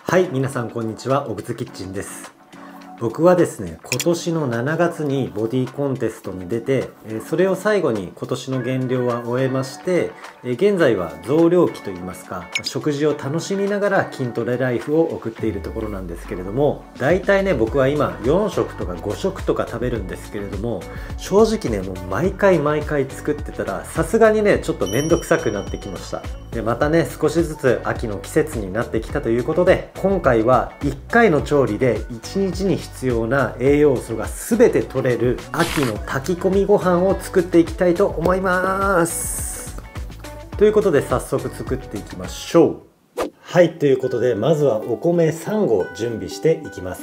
はい、皆さんこんにちは。オグズキッチンです。僕はですね、今年の7月にボディコンテストに出て、それを最後に今年の減量は終えまして、現在は増量期といいますか、食事を楽しみながら筋トレライフを送っているところなんですけれども、大体ね、僕は今4食とか5食とか食べるんですけれども、正直ね、もう毎回作ってたら、さすがにね、ちょっとめんどくさくなってきました。で、またね、少しずつ秋の季節になってきたということで、今回は1回の調理で1日に必要な栄養素が全て取れる秋の炊き込みご飯を作っていきたいと思います。ということで早速作っていきましょう。はい、ということでまずはお米3合準備していきます。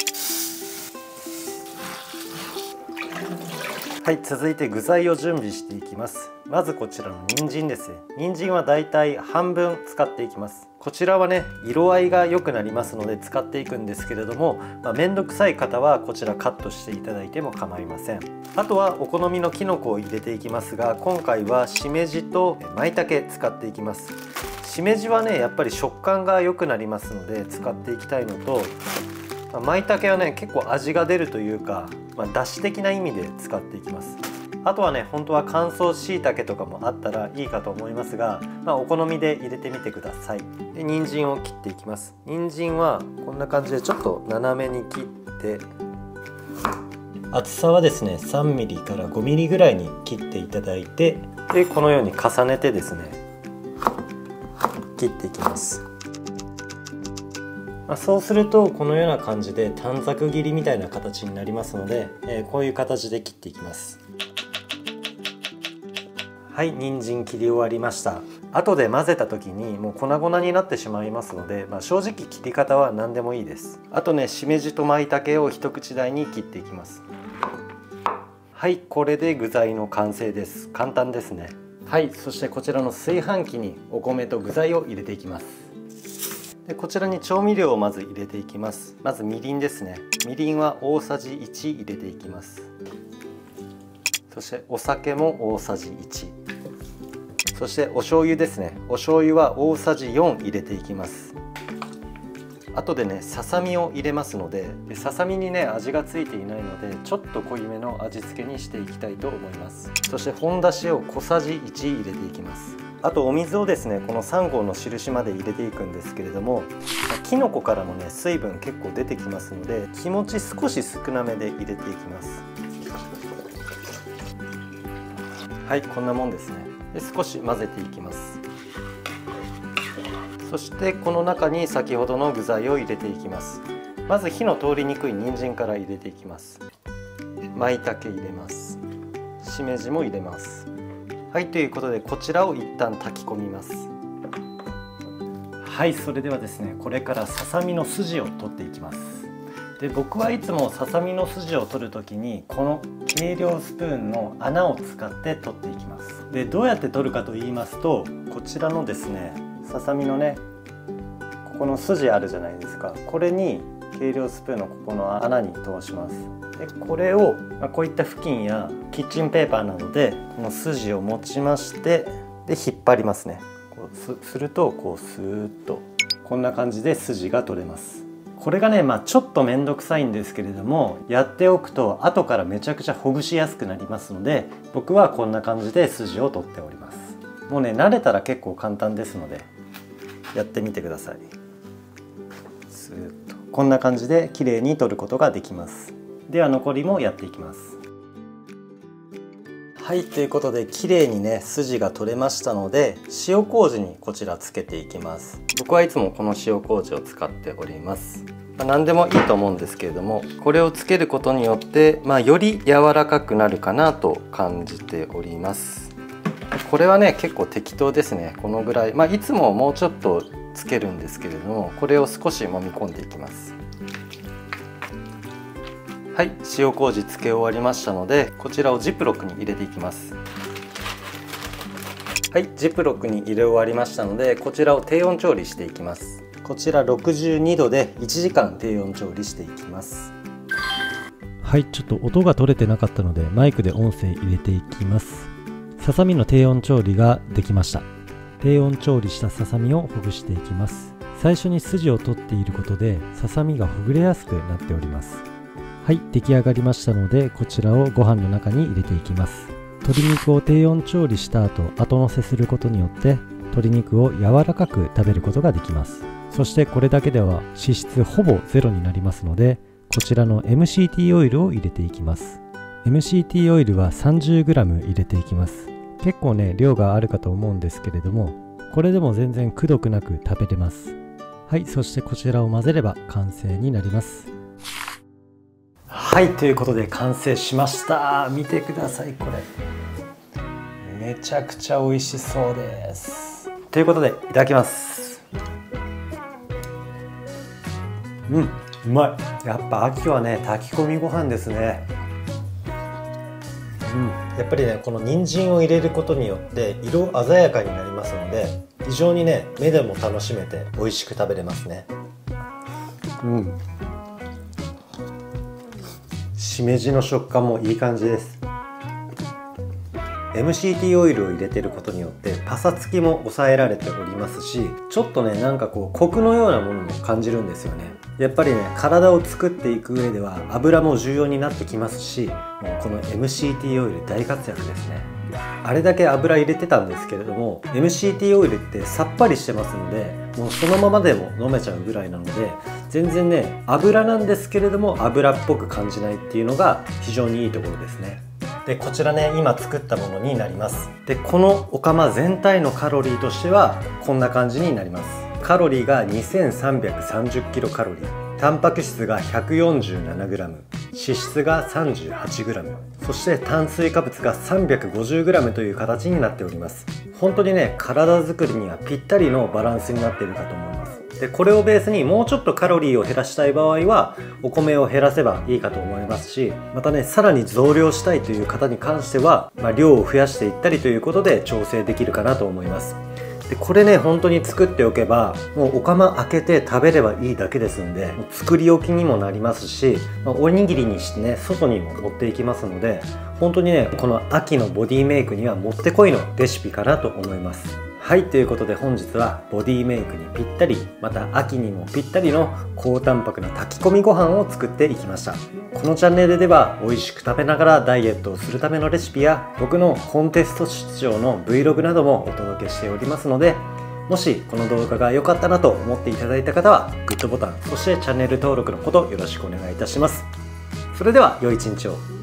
はい、続いて具材を準備していきます。まずこちらの人参ですね。人参はだいたい半分使っていきます。こちらはね、色合いが良くなりますので使っていくんですけれども、めんどくさい方はこちらカットしていただいても構いません。あとはお好みのきのこを入れていきますが、今回はしめじと舞茸使っていきます。しめじはね、やっぱり食感が良くなりますので使っていきたいのと、舞茸はね、結構味が出るというか、だし的な意味で使っていきます。あとはね、本当は乾燥しいたけとかもあったらいいかと思いますが、お好みで入れてみてください。で、人参を切っていきます。人参はこんな感じでちょっと斜めに切って、厚さはですね 3mm から 5mm ぐらいに切っていただいて、でこのように重ねてですね切っていきます。そうするとこのような感じで短冊切りみたいな形になりますので、こういう形で切っていきます。はい、人参切り終わりました。後で混ぜた時にもう粉々になってしまいますので、正直切り方は何でもいいです。あとね、しめじと舞茸を一口大に切っていきます。はい、これで具材の完成です。簡単ですね。はい、そしてこちらの炊飯器にお米と具材を入れていきます。で、こちらに調味料をまず入れていきます。まずみりんですね。みりんは大さじ1入れていきます。そしてお酒も大さじ1。そしてお醤油ですね。お醤油は大さじ4入れていきます。後でね、ささみを入れますので、ささみにね、味がついていないので、ちょっと濃いめの味付けにしていきたいと思います。そして本だしを小さじ1入れていきます。あとお水をですね、この3合の印まで入れていくんですけれども、きのこからもね、水分結構出てきますので、気持ち少し少なめで入れていきます。はい、こんなもんですね。で、少し混ぜていきます。そしてこの中に先ほどの具材を入れていきます。まず火の通りにくい人参から入れていきます。舞茸入れます。しめじも入れます。はい、ということでこちらを一旦炊き込みます。はい、それではですね、これからささみの筋を取っていきます。で、僕はいつもささみの筋を取るときにこの計量スプーンの穴を使って取っていきます。で、どうやって取るかと言いますと、こちらのですね、ささみのね、ここの筋あるじゃないですか。これに計量スプーンのここの穴に通します。で、これを、こういった布巾やキッチンペーパーなどでこの筋を持ちまして、で引っ張りますね。こうするとこうスーッとこんな感じで筋が取れます。これがね、ちょっと面倒くさいんですけれども、やっておくと後からめちゃくちゃほぐしやすくなりますので、僕はこんな感じで筋を取っております。もうね、慣れたら結構簡単ですのでやってみてください。スーッとこんな感じで綺麗に取ることができます。では残りもやっていきます。はい、ということで綺麗にね、筋が取れましたので、塩麹にこちらつけていきます。僕はいつもこの塩麹を使っております。何でもいいと思うんですけれども、これをつけることによって、より柔らかくなるかなと感じております。これはね、結構適当ですね。このぐらい、いつももうちょっとつけるんですけれども、これを少し揉み込んでいきます。はい、塩麹つけ終わりましたので、こちらをジップロックに入れていきます。はい、ジップロックに入れ終わりましたので、こちらを低温調理していきます。こちら62度で1時間低温調理していきます。はい、ちょっと音が取れてなかったのでマイクで音声入れていきます。ささみの低温調理ができました。低温調理したささみをほぐしていきます。 最初に筋を取っていることでささみがほぐれやすくなっております。はい、出来上がりましたので、こちらをご飯の中に入れていきます。鶏肉を低温調理した後乗せすることによって鶏肉を柔らかく食べることができます。そしてこれだけでは脂質ほぼゼロになりますので、こちらの MCT オイルを入れていきます。MCT オイルは 30g 入れていきます。結構ね、量があるかと思うんですけれども、これでも全然くどくなく食べれます。はい、そしてこちらを混ぜれば完成になります。 はい、ということで完成しました。見てください、これめちゃくちゃ美味しそうです。ということでいただきます。うまい。やっぱ秋はね、炊き込みご飯ですね。やっぱりね、この人参を入れることによって色鮮やかになりますので、非常にね、目でも楽しめて美味しく食べれますね。しめじの食感もいい感じです。MCT オイルを入れてることによってパサつきも抑えられておりますし、ちょっとね、なんかこうコクのようなものも感じるんですよね。やっぱりね、体を作っていく上では油も重要になってきますし、もうこの MCT オイル大活躍ですね。あれだけ油入れてたんですけれども、 MCT オイルってさっぱりしてますので、もうそのままでも飲めちゃうぐらいなので、全然ね、油なんですけれども油っぽく感じないっていうのが非常にいいところですね。で、こちらね、今作ったものになります。で、このお釜全体のカロリーとしてはこんな感じになります。カロリーが 2330 キロカロリー、タンパク質が 147g、脂質が 38g、そして炭水化物が 350g という形になっております。本当にね、体作りにはぴったりのバランスになっているかと思います。で、これをベースにもうちょっとカロリーを減らしたい場合はお米を減らせばいいかと思いますし、またね、さらに増量したいという方に関しては、量を増やしていったりということで調整できるかなと思います。で、これね、本当に作っておけばもうお釜開けて食べればいいだけですんで、作り置きにもなりますし、おにぎりにしてね、外にも持っていきますので、本当にね、この秋のボディメイクにはもってこいのレシピかなと思います。はい、ということで本日はボディメイクにぴったり、また秋にもぴったりの高タンパクな炊き込みご飯を作っていきました。このチャンネルでは美味しく食べながらダイエットをするためのレシピや、僕のコンテスト出場の Vlog などもお届けしておりますので、もしこの動画が良かったなと思っていただいた方はグッドボタン、そしてチャンネル登録のほどよろしくお願いいたします。それでは良い一日を。